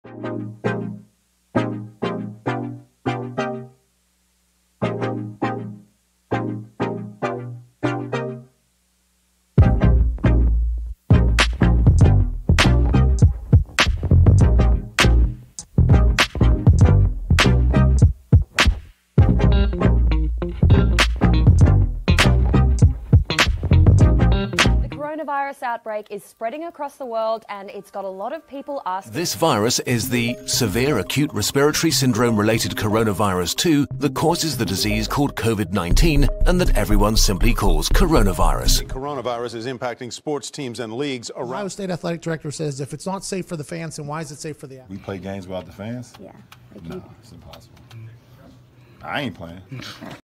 Coronavirus outbreak is spreading across the world and it's got a lot of people asking. This virus is the severe acute respiratory syndrome related coronavirus 2 that causes the disease called COVID-19 and that everyone simply calls coronavirus. The coronavirus is impacting sports teams and leagues around. Ohio State athletic director says if it's not safe for the fans, then why is it safe for the athletes? We play games without the fans? Yeah. No, it's impossible. I ain't playing.